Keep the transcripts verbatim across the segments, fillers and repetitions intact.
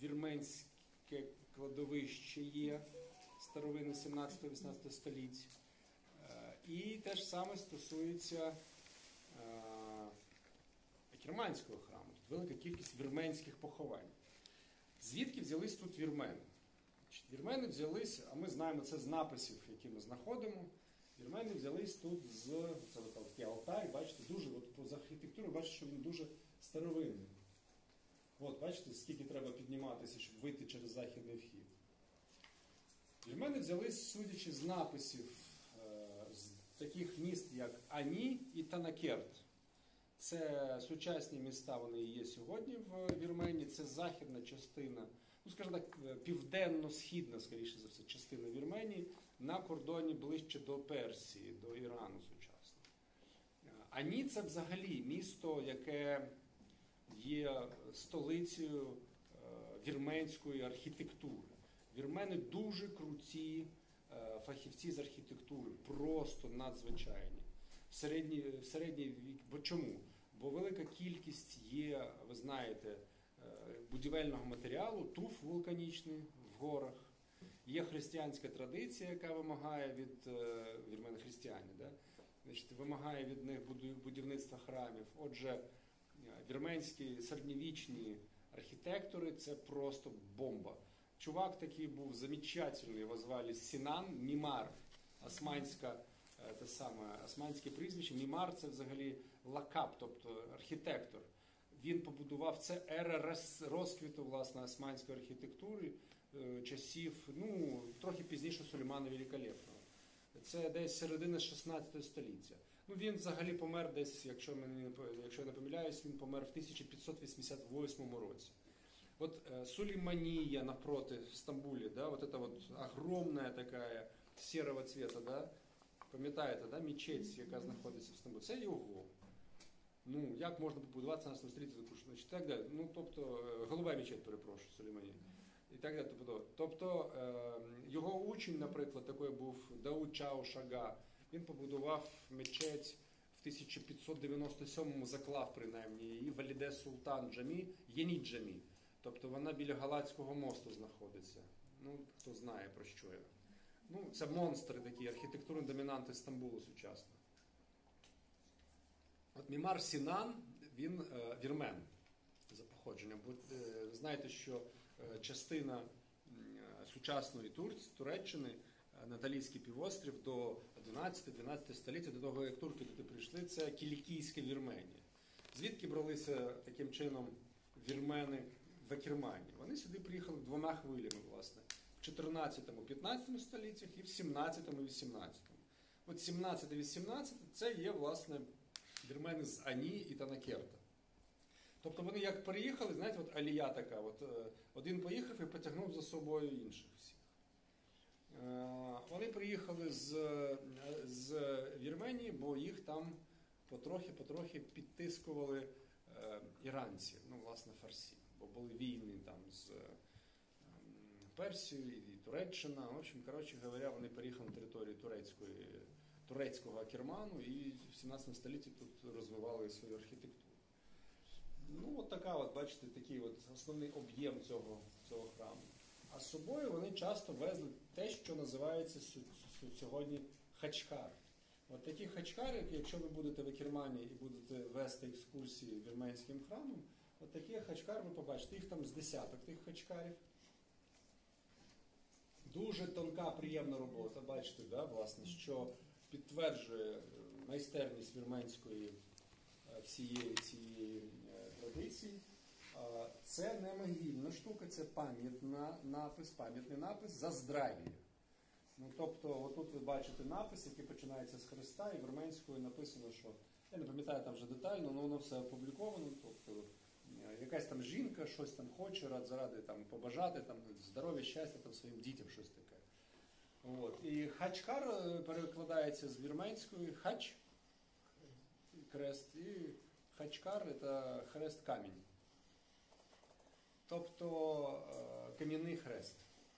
вірменське кладовище є старовини сімнадцятого-вісімнадцятого століть. І те ж саме стосується Акерманського храму. Тут велика кількість вірменських поховань. Звідки взялись тут вірмени? Вірмени взялись, а ми знаємо це з написів, які ми знаходимо. Вірмени взялись тут з, це такий алтарь, бачите, дуже, от по архітектурі, бачите, що він дуже старовинний. От, бачите, скільки треба підніматися, щоб вийти через західний вхід. Вірмени взялись, судячи з написів, з таких міст, як Ані і Танакерт. Це сучасні міста, вони і є сьогодні в Вірменії, це західна частина, ну, скажімо так, південно-східна, скоріше за все, частина Вірменії, на кордоні ближче до Персії, до Ірану сучасного. Ані – це взагалі місто, яке є столицею вірменської архітектури. Вірмени дуже круті фахівці з архітектури, просто надзвичайні. В середній, в середній вік. Бо чому? Бо велика кількість є, ви знаєте, будівельного матеріалу, туф вулканічний в горах. Є християнська традиція, яка вимагає від вірмен християни, да? Значить, вимагає від них будівництва храмів. Отже, вірменські середньовічні архітектори – це просто бомба. Чувак такий був замечательний, його звали Сінан Мімар, османська, те саме, османське прізвище. Мімар – це взагалі лакап, тобто архітектор. Він побудував, це ера розквіту, власне, османської архітектури, часів, ну, трохи пізніше Сулеймана Великолепного. Це десь середина шістнадцятого століття. Ну, він взагалі помер десь, якщо, мені, якщо я не помиляюсь, він помер в тисяча п'ятсот вісімдесят восьмому році. Вот э, Сулеймания напротив в Стамбуле, да, вот это вот огромная такая серого цвета, да, пам'ятаєте, да, мечеть, яка знаходиться в Стамбулі, це його. Ну, як можна побудувати в тринадцятому столітті таку, значить, так далі. Ну, тобто, голуба мечеть, перепрошую, Сулейманія. І так далі. Тобто, е, його учень, наприклад, такий був Дауд Чао Шага, він побудував мечеть в тисяча п'ятсот дев'яносто сьомому, заклав принаймні її, Валіде Султан Джамі, Єнід Джамі. Тобто вона біля Галатського мосту знаходиться. Ну, хто знає, про що я. Ну, це монстри такі, архітектурні домінанти Стамбулу сучасного. От Мімар Сінан, він е, вірмен за походженням. Бо е, знаєте, що е, частина е, сучасної Тур... Туреччини, е, Наталійський півострів до одинадцятого-дванадцятого століття, до того, як турки туди прийшли, це Кілікійська Вірменія. Звідки бралися таким чином вірмени в Акерманії? Вони сюди приїхали двома хвилями, власне, в чотирнадцятому-п'ятнадцятому століттях і в сімнадцятому-вісімнадцятому. От сімнадцяте-вісімнадцяте це є, власне, вірмени з Ані і Танакерта. Тобто вони як переїхали, знаєте, от алія така, от, один поїхав і потягнув за собою інших всіх. Вони приїхали з, з Вірменії, бо їх там потрохи-потрохи підтискували іранці, ну, власне, фарсі. Бо були війни там з Персією і Туреччина. В общем, коротше говоря, вони переїхали на територію турецької, турецького Акерману і в сімнадцятому столітті тут розвивали свою архітектуру. Ну, от така, от, бачите, такий от основний об'єм цього, цього храму. А з собою вони часто везли те, що називається сьогодні хачкар. От такі хачкари, якщо ви будете в Акермані і будете вести екскурсії вірменським храмом, от такі хачкар ви побачите, їх там з десяток тих хачкарів. Дуже тонка, приємна робота, бачите, да, власне, що підтверджує майстерність вірменської всієї цієї традиції. Це не могильна штука, це пам'ятна напис, пам'ятний напис за здрав'я. Ну, тобто, отут ви бачите напис, який починається з Христа, і вірменською написано, що, я не пам'ятаю там вже детально, але воно все опубліковано, тобто, якась там жінка щось там хоче, рад заради там побажати, там, здоров'я, щастя там, своїм дітям, щось таке. От. І хачкар перекладається з вірменської хач, крест, і хачкар – це хрест-камінь. Тобто кам'яний хрест.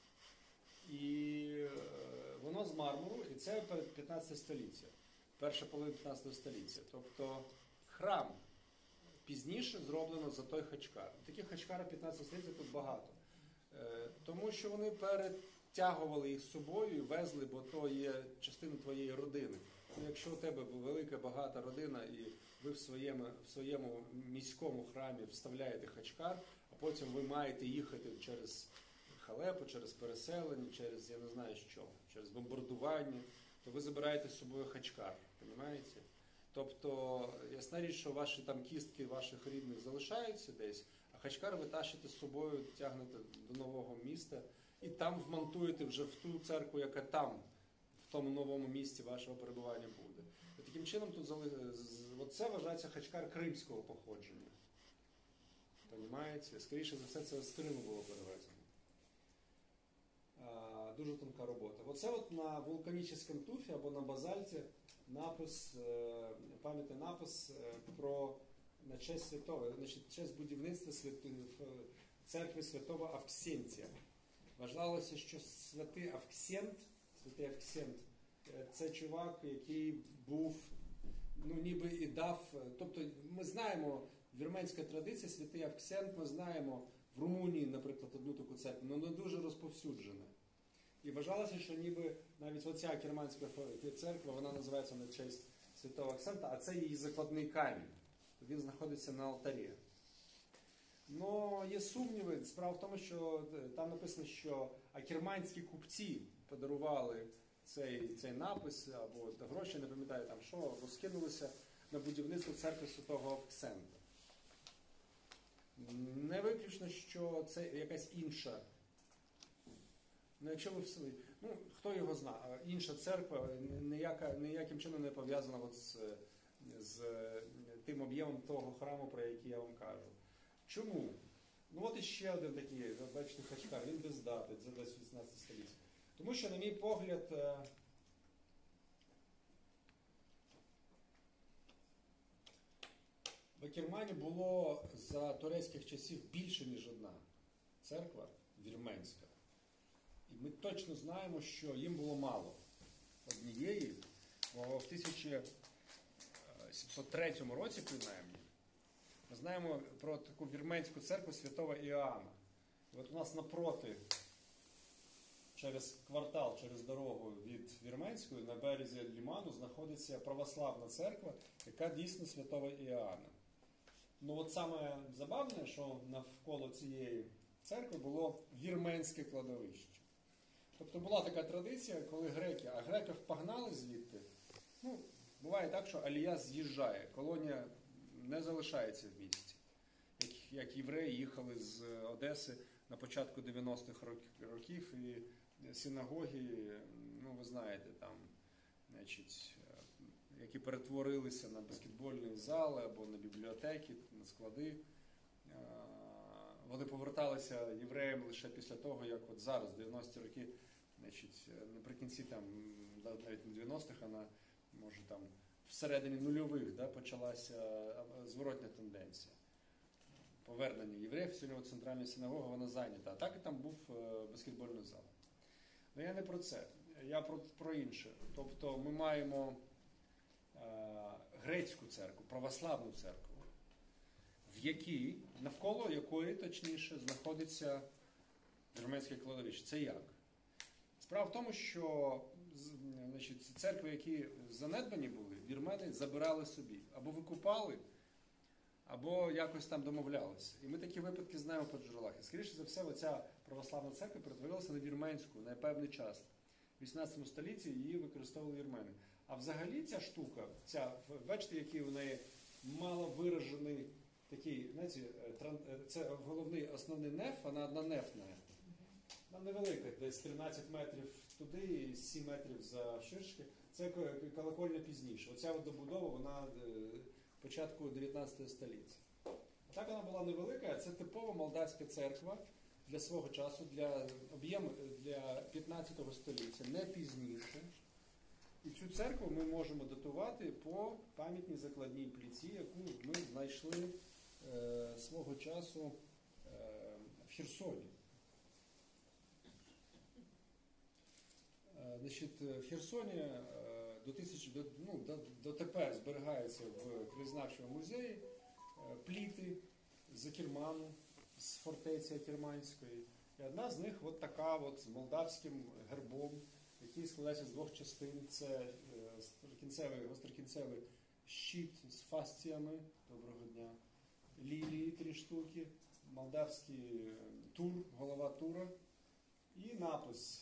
І воно з мармуру, і це п'ятнадцяте століття, перша половина п'ятнадцятого століття. Тобто храм пізніше зроблено за той хачкар. Таких хачкарів п'ятнадцятого століття тут багато. Е, Тому що вони перетягували їх з собою і везли, бо то є частина твоєї родини. Ну, якщо у тебе велика, багата родина, і ви в своєму, в своєму міському храмі вставляєте хачкар, а потім ви маєте їхати через халепу, через переселення, через, я не знаю що, через бомбардування, то ви забираєте з собою хачкар, розумієте? Тобто, ясна річ, що ваші там кістки ваших рідних залишаються десь, а хачкар ви тащите з собою, тягнете до нового міста і там вмонтуєте вже в ту церкву, яка там, в тому новому місці вашого перебування буде. І таким чином тут зали... це вважається хачкар кримського походження. Понімаєте? Скоріше за все, це з Криму було перевезено. А, дуже тонка робота. Оце от на вулканічному туфі або на базальті напис, пам'ятний напис про на честь святого, значить, честь будівництва святи... церкви святого Авксентія. Вважалося, що святий Авксент, святий Авксент, це чувак, який був, ну ніби і дав, тобто ми знаємо, вірменська традиція, святий Авксент, ми знаємо в Румунії, наприклад, одну таку церкву, але не дуже розповсюджена. І вважалося, що ніби навіть оця керманська церква, вона називається на честь святого Авксента, а це її закладний камінь. Він знаходиться на алтарі. Ну, є сумніви. Справа в тому, що там написано, що акерманські купці подарували цей, цей напис, або гроші, не пам'ятаю там що, або скинулися на будівництво церкви святого Авксента. Не виключно, що це якась інша. Ну, якщо ви всі, ну, хто його знає, інша церква ніяка, ніяким чином не пов'язана от з, з тим об'ємом того храму, про який я вам кажу. Чому? Ну от іще один такий, бачите, хачкар, він без дати, це десь вісімнадцяте століття. Тому що, на мій погляд, в Акермані було за турецьких часів більше, ніж одна церква вірменська. І ми точно знаємо, що їм було мало однієї, бо в тисяча сімсот третьому році, принаймні, ми знаємо про таку вірменську церкву святого Іоанна. І от у нас напроти, через квартал, через дорогу від Вірменської, на березі лиману, знаходиться православна церква, яка дійсно святого Іоанна. Ну от саме забавне, що навколо цієї церкви було вірменське кладовище. Тобто була така традиція, коли греки, а греків погнали звідти, ну, буває так, що алія з'їжджає, колонія не залишається в місті. Як, як євреї їхали з Одеси на початку дев'яностих років, і синагоги, ну ви знаєте, там, значить, які перетворилися на баскетбольні зали або на бібліотеки, на склади. Вони поверталися євреям лише після того, як от зараз, в дев'яності роки, значить, наприкінці там, навіть не дев'яностих, а на, може там всередині нульових, да, почалася зворотня тенденція. Повернення євреїв, сьогодні центральна синагога, вона зайнята. А так і там був баскетбольний зал. Але я не про це, я про, про інше. Тобто ми маємо е, грецьку церкву, православну церкву, в якій, навколо якої, точніше, знаходиться вірменське кладовище. Це як? Справа в тому, що, значить, церкви, які занедбані були, вірмени забирали собі. Або викупали, або якось там домовлялися. І ми такі випадки знаємо по джерелах. І, скоріше за все, оця православна церква перетворилася на вірменську на певний час. В вісімнадцятому столітті її використовували вірмени. А взагалі ця штука, ця, бачите, який у неї мало виражений такий, знаєте, це головний основний неф, вона однонефна. Вона невелика, десь тринадцять метрів туди і сім метрів завширшки. Це колокольня пізніше. Оця от добудова, вона початку дев'ятнадцятого століття. Так вона була невелика, а це типова молдавська церква для свого часу, для об'єму для п'ятнадцятого століття, не пізніше. І цю церкву ми можемо датувати по пам'ятній закладній пліті, яку ми знайшли е, свого часу е, в Херсоні. Е, значить, в Херсоні е, до, тисячі, до, ну, до, дотепер зберігаються в краєзнавчому музеї е, пліти з Акерману, з фортеці Акерманської, І одна з них от така от з молдавським гербом, який складається з двох частин. Це кінцевий, гострокінцевий щит з фасціями, доброго дня, лілії три штуки, молдавський тур, голова тура і напис.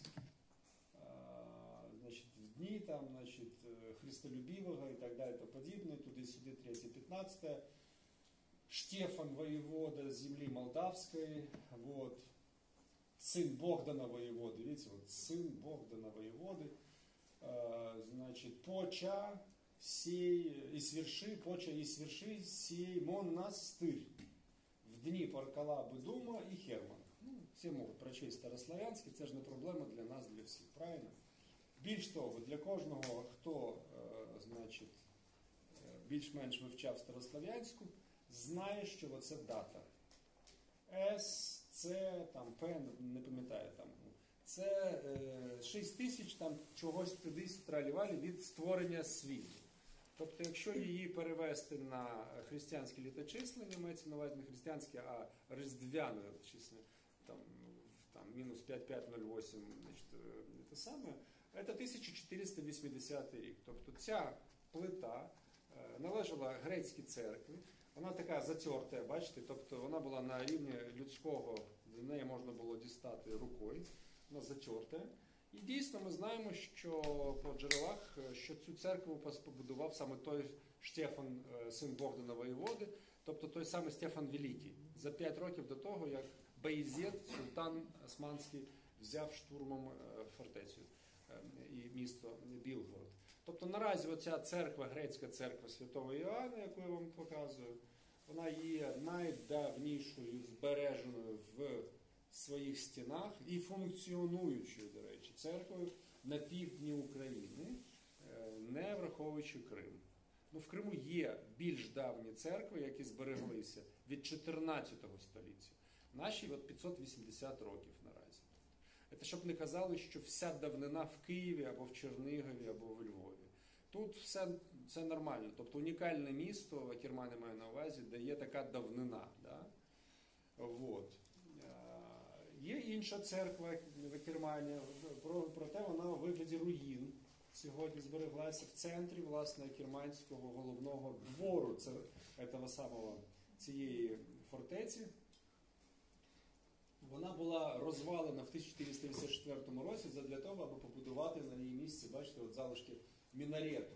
Значить, в дні там, значить, Христолюбивого і так далі, то подібне, туди-сюди, третє п'ятнадцяте. Штефан воевода земли Молдавской, вот, сын Богдана воеводы, видите, вот, сын Богдана воеводы, э, значит, поча сей, и сверши, поча и сверши сей монастырь в дни Паркалаби Дума и Хермана. Ну, всі можуть прочесть старославянський, це ж не проблема для нас, для всіх, правильно? Більш того, для кожного, хто, е, значить, більш-менш вивчав старослав'янську, знає, що оце дата. С, С, там, П, не пам'ятаю, там, це е, шість тисяч там чогось туди тралівалі від створення світу. Тобто, якщо її перевести на християнське літочислення, мається на увазі не християнське, а різдвяне числення, там, там, мінус п'ять тисяч п'ятсот вісім, значить, це саме, це тисяча чотириста вісімдесятий рік. Тобто, ця плита е, належала грецькій церкві. Вона така затерта, бачите, тобто вона була на рівні людського, до неї можна було дістати рукою, вона затерта. І дійсно ми знаємо, що по джерелах, що цю церкву побудував саме той Штефан, син Богдана воєводи, тобто той самий Стефан Великий, за п'ять років до того, як Баязет, султан османський, взяв штурмом фортецю і місто Білгород. Тобто наразі оця церква, грецька церква Святого Іоанна, яку я вам показую, вона є найдавнішою збереженою в своїх стінах і функціонуючою, до речі, церквою на півдні України, не враховуючи Крим. Ну, в Криму є більш давні церкви, які збереглися від чотирнадцятого століття. Наші от п'ятсот вісімдесят років наразі. Це щоб не казали, що вся давнина в Києві, або в Чернігові, або в Львові. Тут все це нормально. Тобто унікальне місто, Акерман я маю на увазі, де є така давнина. Да? Вот. Є інша церква в Акермані, проте вона у вигляді руїн. Сьогодні збереглася в центрі, власне, Акерманського головного двору це, этого самого, цієї фортеці. Вона була розвалена в тисяча чотириста вісімдесят четвертому році для того, аби побудувати на її місці, бачите, от залишки мінарету.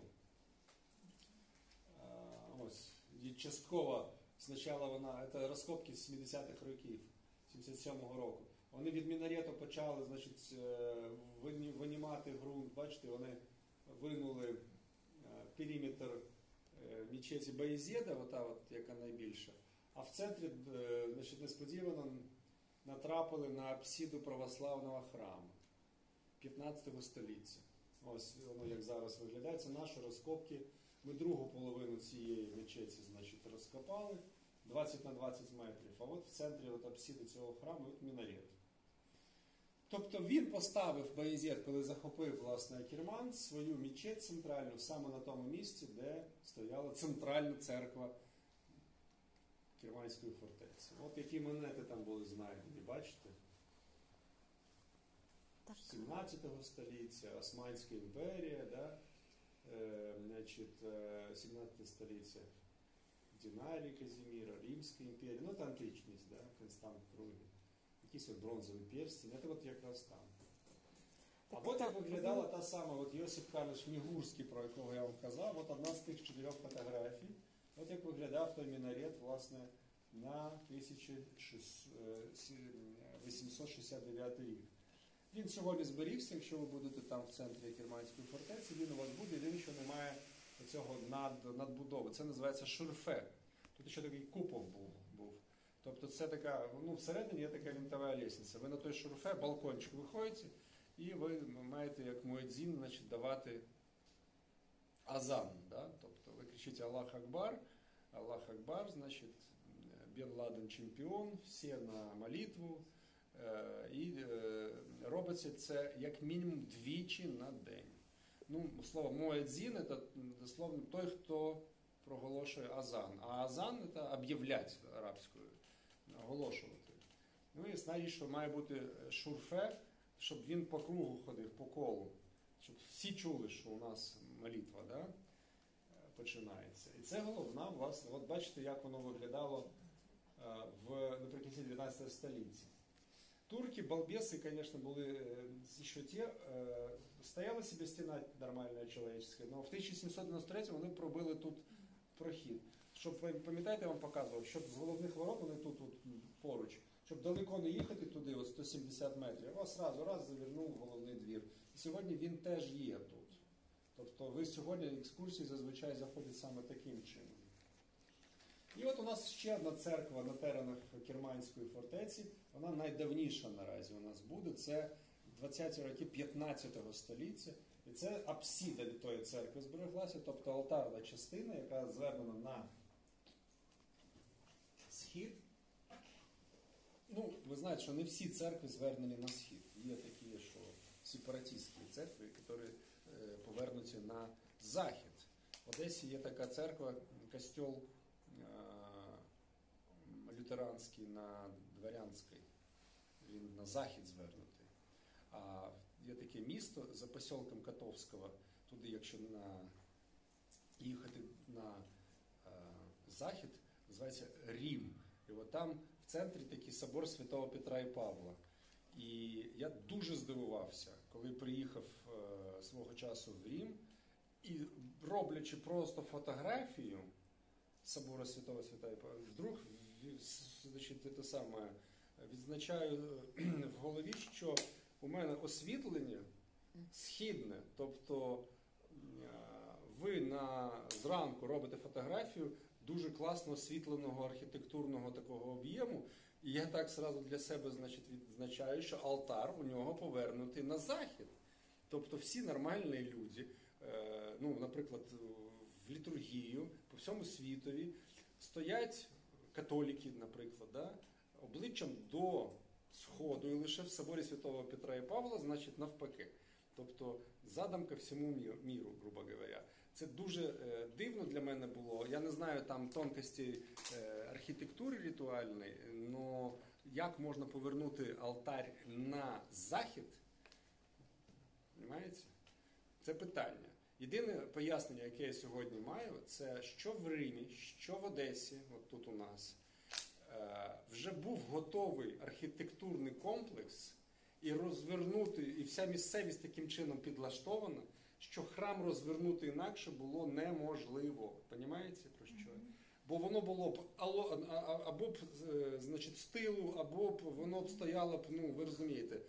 Ось, і частково, спочатку вона, це розкопки з сімдесятих років, сімдесят сьомого року. Вони від мінарету почали, значить, винімати ґрунт, бачите, вони винули периметр мечеті Баязеда, ота от, яка найбільша, а в центрі, значить, несподівано натрапили на апсиду православного храму п'ятнадцятого століття. Ось воно як зараз виглядає. Це наші розкопки. Ми другу половину цієї мечеті, значить, розкопали, двадцять на двадцять метрів. А от в центрі от апсиди цього храму от мінарет. Тобто він поставив, Баязет, коли захопив, власне, Акерман, свою мечеть центральну саме на тому місці, де стояла центральна церква Керманської фортеці. От які монети там були знайдені, бачите? сімнадцятого століття, Османська імперія, да? е, значить, сімнадцяте століття, Динарій Казіміра, Римська імперія, ну там античність, да? Констант другий. Якийсь от бронзовий перстень, це от якраз там. А от як виглядала та сама от Йосип Карлович Мігурський, про якого я вам казав, от одна з тих чотирьох фотографій. От як виглядав той мінарет, власне, на тисяча вісімсот шістдесят дев'ятий рік. Він сьогодні зберігся, якщо ви будете там в центрі Керманської фортеці, він у вас буде, він ще не має цього над, надбудови. Це називається шурфе. Тут ще такий купол був. був. Тобто це така, ну всередині є така винтова лестниця. Ви на той шурфе, балкончик виходите, і ви маєте, як муедзін, значить, давати азан. Да? Тобто ви кричите Аллах Акбар, Аллах Акбар, значить, Бен Ладен чемпіон, всі на молитву. І робиться це як мінімум двічі на день. Ну, слово муедзін – це дословно той, хто проголошує азан. А азан – це об'являти арабською, оголошувати. Ну і ясна річ, що має бути шурфе, щоб він по кругу ходив, по колу. Щоб всі чули, що у нас молитва, да, починається. І це головна, власне, от бачите, як воно виглядало в, наприкінці дев'ятнадцятого століття. Турки, балбесы, конечно, были еще те, стояла себе стіна нормальна, чоловічська, але в тисяча сімсот дев'яносто третьому вони пробили тут прохід. Щоб, пам'ятаєте, я вам показував, щоб з головних ворот, вони тут от, поруч, щоб далеко не їхати туди, от сто сімдесят метрів, а одразу раз завернув в головний двір. І сьогодні він теж є тут. Тобто ви сьогодні екскурсії зазвичай заходять саме таким чином. І от у нас ще одна церква на теренах Керманської фортеці, вона найдавніша наразі у нас буде, це двадцяті роки п'ятнадцятого століття. І це апсида від тої церкви збереглася, тобто алтарна частина, яка звернена на схід. Ну, ви знаєте, що не всі церкви звернені на схід. Є такі, що сепаратистські церкви, які повернуться на захід. В Одесі є така церква, костьол лютеранський на Дворянській, він на захід звернутий. А є таке місто за посілком Котовського, туди, якщо на, їхати на е, захід, називається Рим. І от там в центрі такий собор Святого Петра і Павла. І я дуже здивувався, коли приїхав е, свого часу в Рим, і роблячи просто фотографію собору Святого Святого Павла, вдруг значить, те саме, відзначаю в голові, що у мене освітлення східне, тобто ви на, зранку робите фотографію дуже класно освітленого архітектурного такого об'єму, і я так сразу для себе, значить, відзначаю, що алтар у нього повернутий на захід. Тобто всі нормальні люди, ну, наприклад, в літургію, по всьому світові, стоять католики, наприклад, да, обличчям до сходу, і лише в соборі Святого Петра і Павла, значить, навпаки. Тобто задом ко всьому міру, грубо говоря. Це дуже е, дивно для мене було. Я не знаю там тонкості е, архітектури ритуальної, але як можна повернути алтар на захід, розумієте? Це питання. Єдине пояснення, яке я сьогодні маю, це що в Римі, що в Одесі, от тут у нас, вже був готовий архітектурний комплекс і розвернути, і вся місцевість таким чином підлаштована, що храм розвернути інакше було неможливо. Понімаєте, про що? Бо воно було б або б, значить, з тилу, або б воно б стояло б, ну, ви розумієте,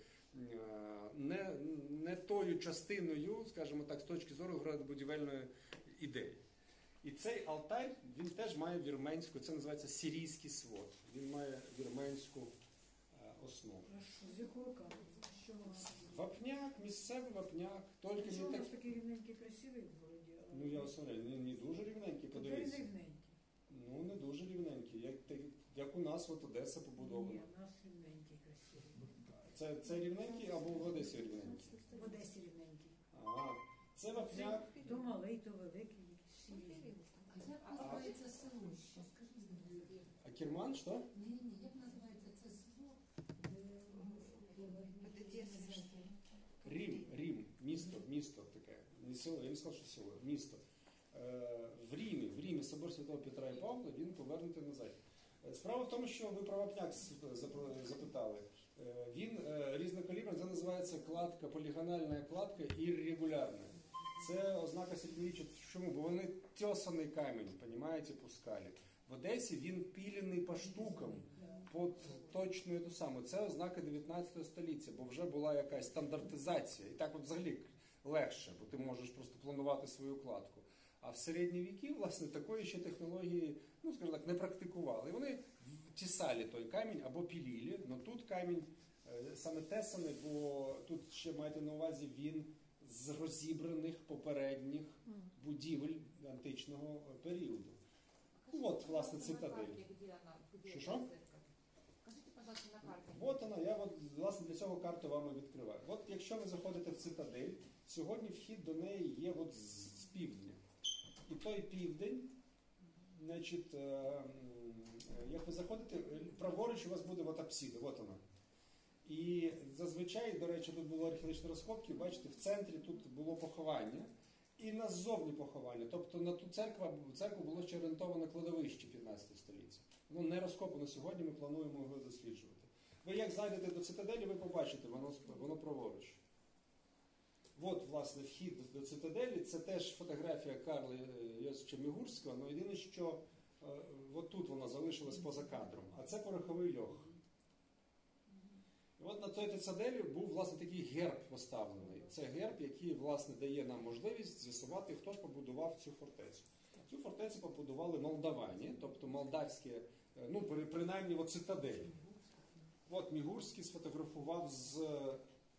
не, не тою частиною, скажімо так, з точки зору градобудівельної ідеї. І цей алтар, він теж має вірменську, це називається сирійський свод. Він має вірменську е, основу. З якого каменю? Що вона? Вапняк, місцевий вапняк. Тільки Чому не у так... нас такий рівненький, красивий в городі? Ну, я осваряю, не, не дуже рівненький, подивіться. Рівненький. Ну, не дуже рівненький. Як, як у нас от Одеса побудована. Ні, у нас рівненький, красивий. Це, це рівненький або в Одесі рівненький? В Одесі рівненький. Ага. Це вапняк. То малий, то великий. Всі різні. Як називається село ще? Скажіть, будь ласка. А Керман, що? Ні, ні, ні, як називається це село? Рим, Рим, місто, місто таке. Не село, я не сказав, що село, місто. Е, в Римі, в Римі собор Святого Петра і Павла, він повернутий на захід. Справа в тому, що ви про вапняк запитали. Е, він е, різнокалібрний, це називається кладка, полігональна кладка іррегулярна. Це ознака середньовіччя. Чому? Бо вони тесаний камінь, розумієте, пускали. В Одесі він пілений по штукам, під точною ту саму. Це ознака дев'ятнадцятого століття, бо вже була якась стандартизація. І так от взагалі легше, бо ти можеш просто планувати свою кладку. А в середні віки, власне, такої ще технології, ну, скажімо так, не практикували. І вони тісали той камінь або пілили, але тут камінь саме тесаний, бо тут ще маєте на увазі, він з розібраних попередніх будівель античного періоду. От, власне, цитадель. Що, що? Скажіть, пожалуйста, на карті. От вона, я от, власне, для цього карту вам і відкриваю. От якщо ви заходите в цитадель, сьогодні вхід до неї є от з, з півдня. І той південь, Значить, е, м, як ви заходите, праворуч у вас буде от апсида, от вона. І зазвичай, до речі, тут були археологічні розкопки, бачите, в центрі тут було поховання і назовні поховання. Тобто на ту церкву, церкву було ще орієнтоване кладовище п'ятнадцятого століття. Воно не розкопано сьогодні, ми плануємо його досліджувати. Ви як зайдете до цитаделі, ви побачите, воно, воно праворуч. От, власне, вхід до цитаделі, це теж фотографія Карла Йосича Мігурського, але єдине, що е, от тут вона залишилась поза кадром, а це пороховий льох. І от на цій цитаделі був, власне, такий герб поставлений. Це герб, який, власне, дає нам можливість з'ясувати, хто ж побудував цю фортецю. Цю фортецю побудували молдавані, тобто молдавські, е, ну, при- принаймні, от цитадель. От Мігурський сфотографував з е,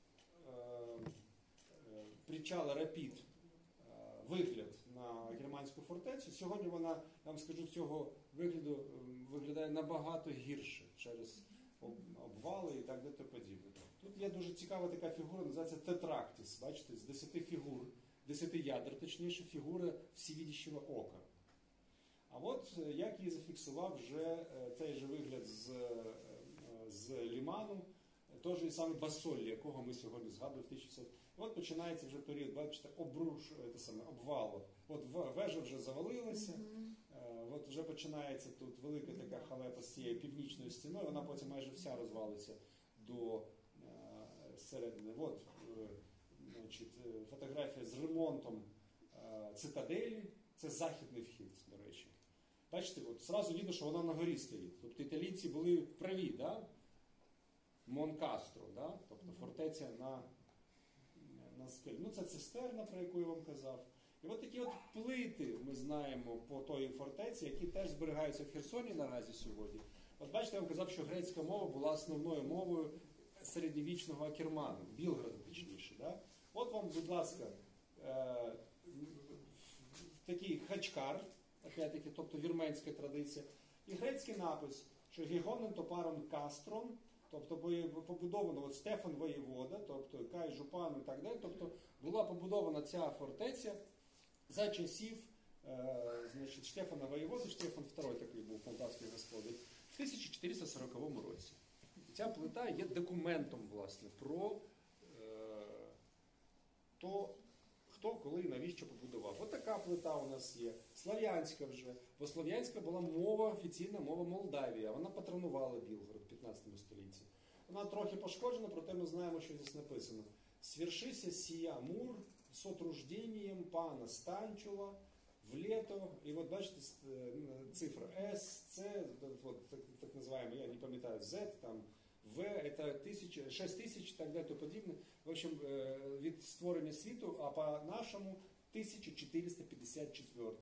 е, причала Рапід е, вигляд на германську фортецю. Сьогодні вона, я вам скажу, з цього вигляду е, виглядає набагато гірше через об- обвали і так далі подібне. Тут є дуже цікава така фігура, називається тетрактис. Бачите, з десяти фігур, десяти ядер, точніше, фігура всевидящого ока. А от е, як її зафіксував вже е, цей же вигляд з, е, з Ліману, той же самий Басолі, якого ми сьогодні згадували в тисяча п'ятсот. От починається вже період, бачите, обруш, е, те саме, обвалу. От в- вежа вже завалилася, е, от вже починається тут велика така халепа з цією північною стіною, вона потім майже вся розвалиться до е, середини. От, е, значить, е, фотографія з ремонтом е, цитаделі, це західний вхід, до речі. Бачите, от зразу видно, що вона на горі стоїть. Тобто італійці були праві, да? Монкастро, да? Тобто фортеця на, на скелі. Ну, це цистерна, про яку я вам казав. І от такі от плити ми знаємо по тої фортеці, які теж зберігаються в Херсоні наразі сьогодні. От бачите, я вам казав, що грецька мова була основною мовою середньовічного Акерману, Білграда точніше. Да? От вам, будь ласка, е- такий хачкар, опять-таки, тобто вірменська традиція, і грецький напис, що Гігонен топарон кастрон, тобто побудовано от Стефан воєвода, тобто Кай Жупан і так далі, тобто була побудована ця фортеця за часів е, значить, Штефана воєводи, Штефан другий такий був полтавський господар, в тисяча чотириста сороковому році. І ця плита є документом, власне, про е, то, хто, коли і навіщо побудував. Ось така плита у нас є. Слов'янська вже. Бо слов'янська була мова, офіційна мова Молдавії. а Вона патронувала Білгород в п'ятнадцятому столітті. Вона трохи пошкоджена, проте ми знаємо, що здесь написано. «Свершися сія мур з отружденням пана Станчула в лето». І от бачите, цифра С, С, вот, так, так називаємо, я не пам'ятаю, Z, там, В, это тисяча, шість тисяч і так далі, то подібне. В общем, від створення світу, а по-нашому тисяча чотириста п'ятдесят четвертий